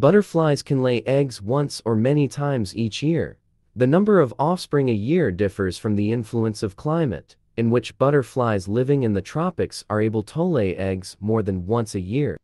Butterflies can lay eggs once or many times each year. The number of offspring a year differs from the influence of climate, in which butterflies living in the tropics are able to lay eggs more than once a year.